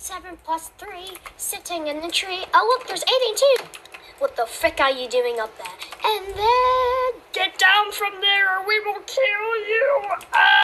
7 plus 3, sitting in the tree. Oh, look, there's 82. What the frick are you doing up there? And then... Get down from there or we will kill you!